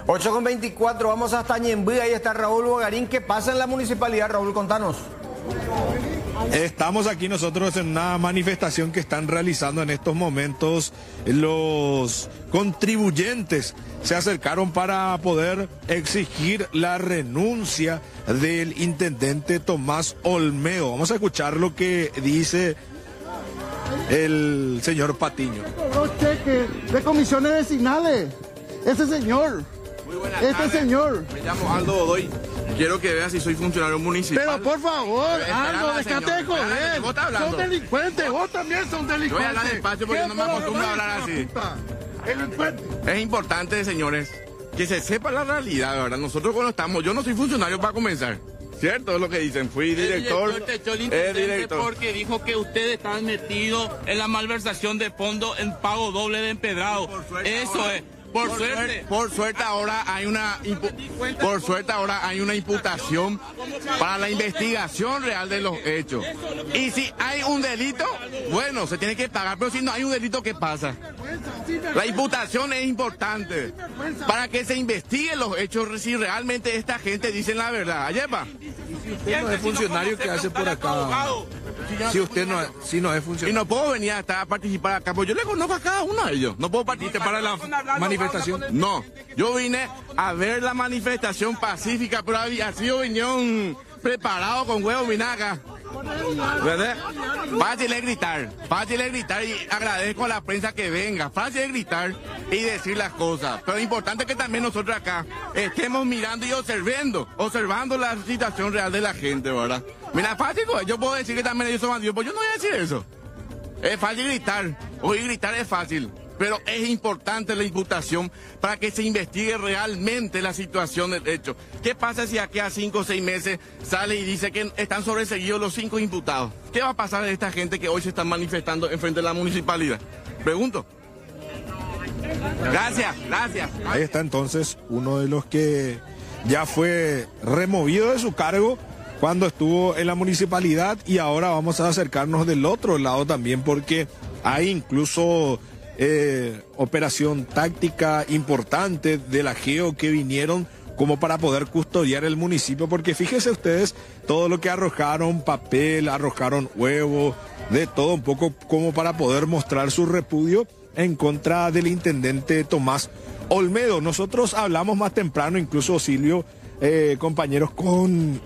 8:24, vamos hasta Ñemby, ahí está Raúl Bogarín. ¿Qué pasa en la municipalidad, Raúl? Contanos. Estamos aquí nosotros en una manifestación que están realizando en estos momentos los contribuyentes. Se acercaron para poder exigir la renuncia del intendente Tomás Olmedo. Vamos a escuchar lo que dice el señor Patiño. Los cheques de comisiones vecinales. Ese señor. Muy buenas este tardes. Señor. Me llamo Aldo Godoy. Quiero que veas si soy funcionario municipal. Pero por favor, Aldo, Espérame, dejate de señor. joder. Espérame, vos estás hablando. Son delincuentes, vos también son delincuentes. Yo voy a hablar despacio porque no me acostumbro a hablar así. Delincuente. Es importante, señores, que se sepa la realidad, ¿verdad? Nosotros cuando estamos, yo no soy funcionario para comenzar. ¿Cierto? Es lo que dicen. Fui director. El director te echó el intendente porque dijo que ustedes estaban metidos en la malversación de fondos en pago doble de empedrado. Eso ahora, es. Por suerte ahora hay una imputación para la investigación real de los hechos. Y si hay un delito, bueno, se tiene que pagar, pero si no hay un delito, ¿qué pasa? La imputación es importante para que se investiguen los hechos si realmente esta gente dice la verdad. Ayepa. Si usted no es funcionario, ¿qué hace por acá? Si usted no es Y funcionario. no puedo venir a participar acá, porque yo le conozco a cada uno de ellos. No puedo participar para la manifestación. No, yo vine a ver la manifestación pacífica, pero había sido vinieron preparado con huevo, vine acá. ¿Verdad? Fácil es gritar y agradezco a la prensa que venga. Fácil es gritar y decir las cosas. Pero es importante que también nosotros acá estemos mirando y observando la situación real de la gente, ¿verdad? Mira, fácil, yo puedo decir que también ellos son bandidos, pues yo no voy a decir eso. Es fácil gritar, oír gritar es fácil. Pero es importante la imputación para que se investigue realmente la situación del hecho. ¿Qué pasa si aquí a 5 o 6 meses sale y dice que están sobreseguidos los 5 imputados? ¿Qué va a pasar de esta gente que hoy se están manifestando en frente de la municipalidad? Pregunto. Gracias. Ahí está entonces uno de los que ya fue removido de su cargo cuando estuvo en la municipalidad, y ahora vamos a acercarnos del otro lado también, porque hay incluso operación táctica importante de la GEO que vinieron como para poder custodiar el municipio, porque fíjense ustedes todo lo que arrojaron, papel, arrojaron huevo, de todo un poco como para poder mostrar su repudio en contra del intendente Tomás Olmedo. Nosotros hablamos más temprano, incluso Silvio, compañeros, con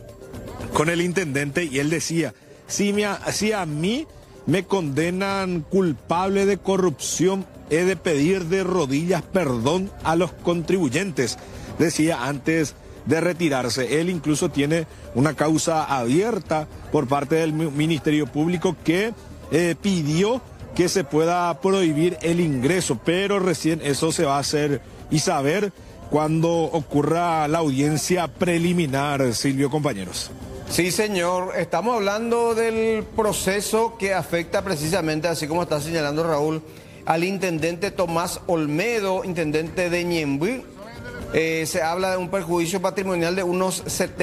el intendente, y él decía, si a mí me condenan culpable de corrupción, he de pedir de rodillas perdón a los contribuyentes, decía antes de retirarse. Él incluso tiene una causa abierta por parte del Ministerio Público que pidió que se pueda prohibir el ingreso, pero recién eso se va a hacer y saber cuando ocurra la audiencia preliminar, Silvio, compañeros. Sí, señor. Estamos hablando del proceso que afecta precisamente, así como está señalando Raúl, al intendente Tomás Olmedo, intendente de Ñemby. Se habla de un perjuicio patrimonial de unos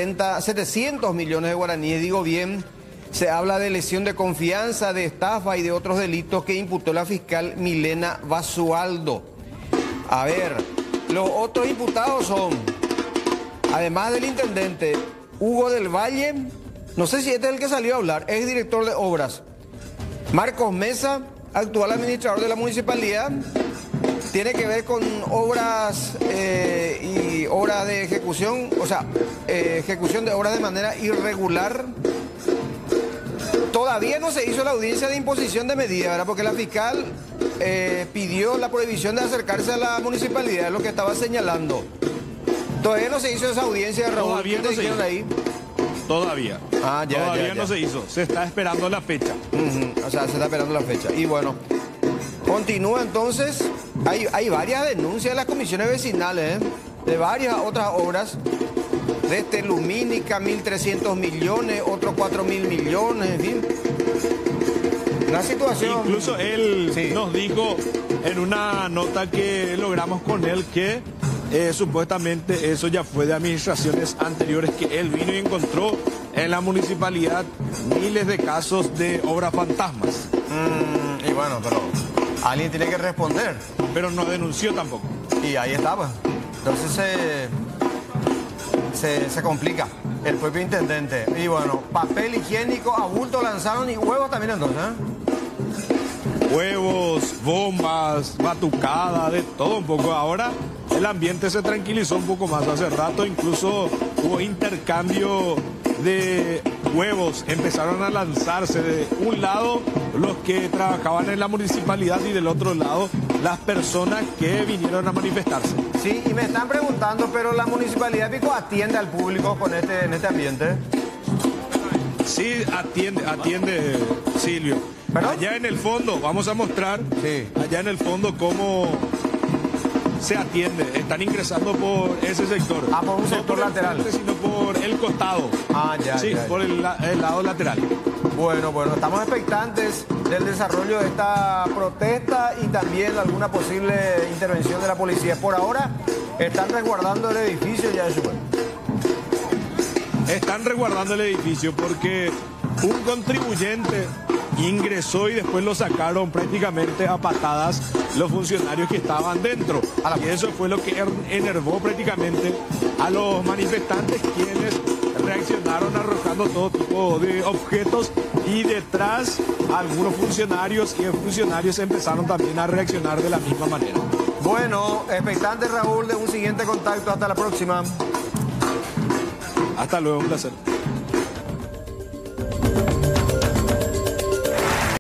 700 millones de guaraníes, digo bien. Se habla de lesión de confianza, de estafa y de otros delitos que imputó la fiscal Milena Basualdo. A ver, los otros imputados son, además del intendente, Hugo del Valle, no sé si este es el que salió a hablar, es director de obras. Marcos Mesa, actual administrador de la municipalidad, tiene que ver con obras y obras de ejecución, o sea, ejecución de obras de manera irregular. Todavía no se hizo la audiencia de imposición de medida, ¿verdad? Porque la fiscal pidió la prohibición de acercarse a la municipalidad, es lo que estaba señalando. Todavía no se hizo esa audiencia, Raúl. Todavía no se hizo. Ahí? Todavía. Todavía no se hizo. Se está esperando la fecha. O sea, se está esperando la fecha. Y bueno, continúa entonces. Hay varias denuncias de las comisiones vecinales, de varias otras obras. Desde Lumínica, 1.300 millones, otros 4.000 millones, en fin. Una situación. Incluso él nos dijo en una nota que logramos con él que supuestamente eso ya fue de administraciones anteriores, que él vino y encontró en la municipalidad miles de casos de obras fantasmas. Y bueno, pero alguien tiene que responder. Pero no denunció tampoco. Y ahí estaba. Entonces se complica el propio intendente. Y bueno, papel higiénico, abulto lanzaron y huevos también entonces, Huevos, bombas, batucada, de todo un poco. Ahora el ambiente se tranquilizó un poco más. Hace rato incluso hubo intercambio de huevos. Empezaron a lanzarse de un lado los que trabajaban en la municipalidad y del otro lado las personas que vinieron a manifestarse. Sí, y me están preguntando, pero la Municipalidad de Pico atiende al público en este ambiente. Sí, atiende Silvio. ¿Perdón? Allá en el fondo, vamos a mostrar, Sí. allá en el fondo cómo se atiende. Están ingresando por ese sector. Ah, por un sector por el lateral. frente, sino por el costado. Ah, ya, Sí, ya. por el lado lateral. Bueno, estamos expectantes del desarrollo de esta protesta y también alguna posible intervención de la policía. Por ahora están resguardando el edificio ya, eso. Están resguardando el edificio porque un contribuyente ingresó y después lo sacaron prácticamente a patadas los funcionarios que estaban dentro. Y eso fue lo que enervó prácticamente a los manifestantes, quienes reaccionaron arrojando todo tipo de objetos, y detrás algunos funcionarios y funcionarios empezaron también a reaccionar de la misma manera. Bueno, expectante Raúl de un siguiente contacto. Hasta la próxima. Hasta luego, un placer.